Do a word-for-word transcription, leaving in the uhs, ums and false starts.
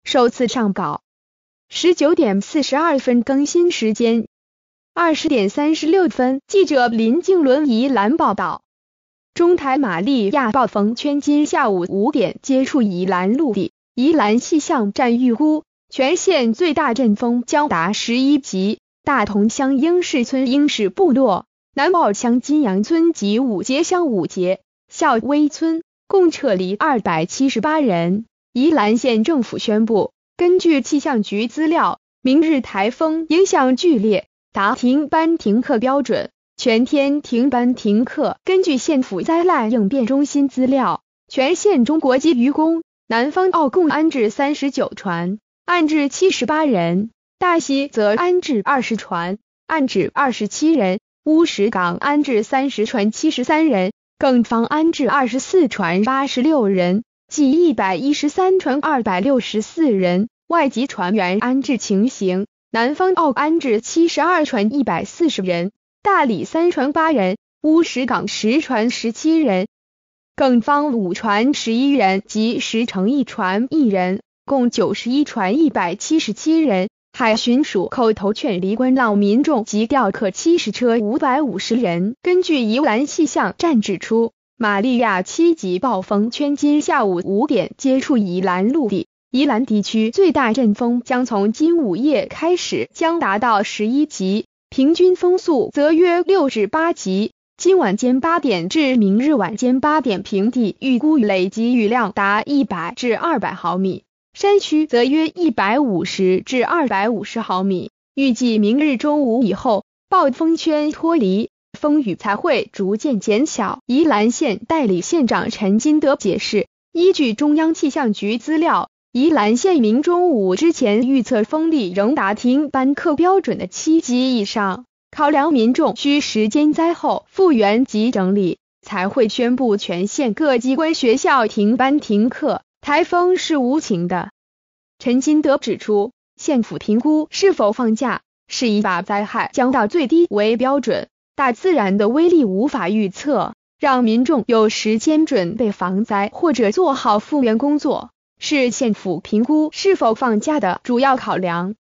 首次上稿。十九点四十二分更新时间。二十点三十六分，记者林静伦宜兰报道。中台玛利亚暴风圈今下午五点接触宜兰陆地，宜兰气象站预估全县最大阵风将达十一级，大同乡英士村英士部落、南澳乡金阳村及五节乡五节、孝威村共撤离二百七十八人。宜兰县政府宣布，根据气象局资料，明日台风影响剧烈，达停班停课标准，全天停班停课。根据县府灾难应变中心资料，全县中国籍渔工南方澳共安置三十九船，安置七十八人；大溪则安置二十船，安置二十七人；乌石港安置三十船，七十三人；更方安置二十四船，八十六人；计一百一十三船，二百六十四人。外籍船员安置情形：南方澳安置七十二船，一百四十人；大理三船八人；乌石港十船十七人；更方五船十一人及石城一船一人，共九十一船一百七十七人。海巡署口头劝离关浪民众及钓客七十车五百五十人。根据宜兰气象站指出，玛利亚七级暴风圈今下午五点接触宜兰陆地，宜兰地区最大阵风将从今午夜开始将达到十一级，平均风速则约六至八级。今晚间八点至明日晚间八点平地预估累积雨量达一百至二百毫米，山区则约一百五十至二百五十毫米。预计明日中午以后，暴风圈脱离，风雨才会逐渐减小。宜兰县代理县长陈金德解释，依据中央气象局资料，宜兰县明中午之前预测风力仍达停班课标准的七级以上，考量民众需时间灾后复原及整理，才会宣布全县各机关学校停班停课。台风是无情的。陈金德指出，县府评估是否放假，是以把灾害降到最低为标准，大自然的威力无法预测，让民众有时间准备防灾或者做好复原工作，是县府评估是否放假的主要考量。